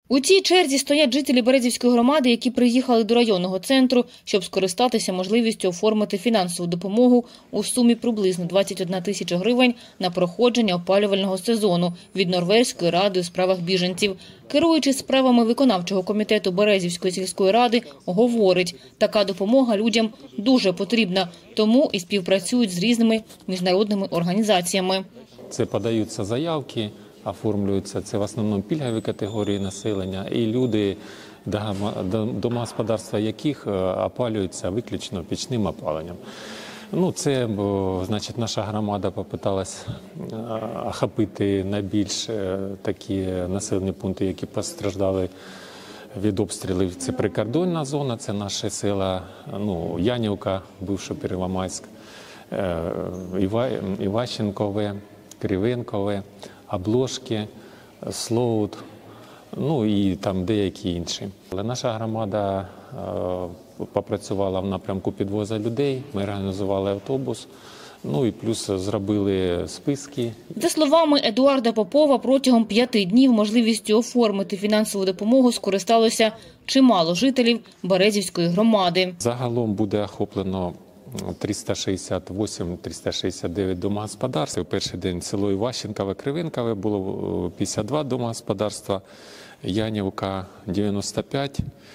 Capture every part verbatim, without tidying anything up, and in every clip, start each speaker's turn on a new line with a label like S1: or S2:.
S1: У цій черзі стоять жителі Березівської громади, які приїхали до районного центру, щоб скористатися можливістю оформити фінансову допомогу у сумі приблизно двадцять одна тисяча гривень на проходження опалювального сезону від Норвезької ради у справах біженців. Керуючий справами виконавчого комітету Березівської сільської ради, говорить, така допомога людям дуже потрібна, тому і співпрацюють з різними міжнародними організаціями.
S2: Це подаються заявки, оформлюються, це в основному пільгові категорії населення і люди, домогосподарства яких опалюються виключно пічним опаленням. Ну, це, бо, значить, наша громада попиталась охопити найбільш такі населені пункти, які постраждали від обстрілів. Це прикордонна зона, це наші села, ну, Янівка, бивший Первомайськ, Іва, Іващенкове, Кривенкове, Обложки, Слоут, ну і там деякі інші. Але наша громада е, попрацювала в напрямку підвозу людей, ми організували автобус, ну і плюс зробили списки.
S1: За словами Едуарда Попова, протягом п'яти днів можливістю оформити фінансову допомогу скористалося чимало жителів Березівської громади.
S2: Загалом буде охоплено триста шістдесят вісім - триста шістдесят дев'ять домогосподарств. У перший день село Іващенкове, Кривенкове було п'ятдесят два домогосподарства, Янівка дев'яносто п'ять,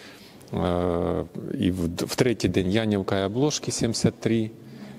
S2: і в третій день Янівка і Обложки сімдесят три,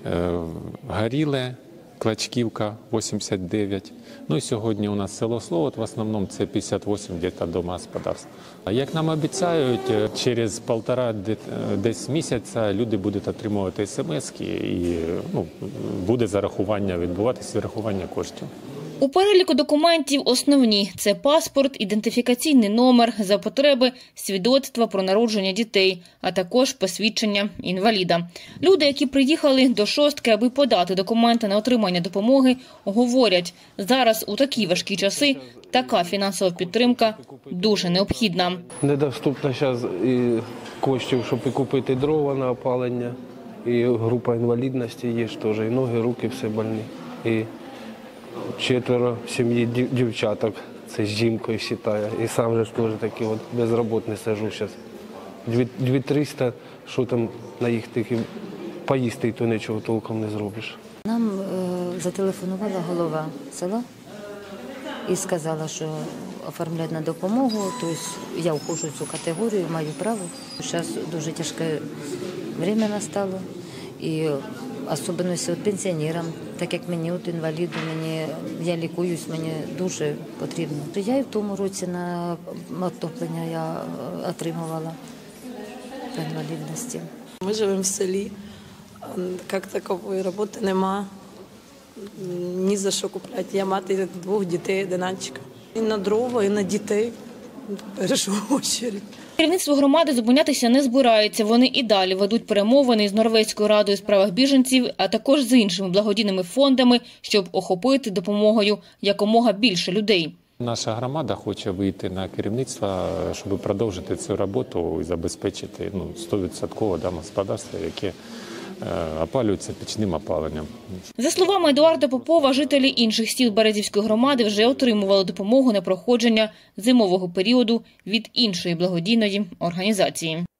S2: Горіле, Клачківка вісімдесят дев'ять. Ну і сьогодні у нас село Слоут, в основному це п'ятдесят вісім домогосподарств. А як нам обіцяють, через півтора десь місяця люди будуть отримувати смс-ки і ну, буде зарахування, відбуватися зарахування коштів.
S1: У переліку документів основні – це паспорт, ідентифікаційний номер, за потреби свідоцтва про народження дітей, а також посвідчення інваліда. Люди, які приїхали до шостки, аби подати документи на отримання допомоги, говорять, зараз у такі важкі часи така фінансова підтримка дуже необхідна.
S3: Недоступно зараз і коштів, щоб і купити дрова на опалення, і група інвалідності є теж, і ноги, руки все больні. І четверо в сім'ї дівчаток, це з жінкою вважає. І сам же теж такий от безробітний сижу зараз. Дві триста, що там на їх таки поїсти, і то нічого толком не зробиш.
S4: Нам е, зателефонувала голова села і сказала, що оформляють на допомогу, тобто я входжу в цю категорію, маю право. Зараз дуже тяжке час настало. І особливо пенсіонерам, так як мені, от інваліду, мені, я лікуюсь, мені дуже потрібно. Я і в тому році на отоплення я отримувала по інвалідності.
S5: Ми живемо в селі, як такової роботи нема, ні за що купляти. Я мати двох дітей, одиначка. І на дрова, і на дітей першу очередь.
S1: Керівництво громади зупинятися не збирається. Вони і далі ведуть перемовини з Норвезькою радою у справах біженців, а також з іншими благодійними фондами, щоб охопити допомогою якомога більше людей.
S2: Наша громада хоче вийти на керівництво, щоб продовжити цю роботу і забезпечити ну, сто відсотків домогосподарства, яке опалюються пічним опаленням.
S1: За словами Едуарда Попова, жителі інших сіл Березівської громади вже отримували допомогу на проходження зимового періоду від іншої благодійної організації.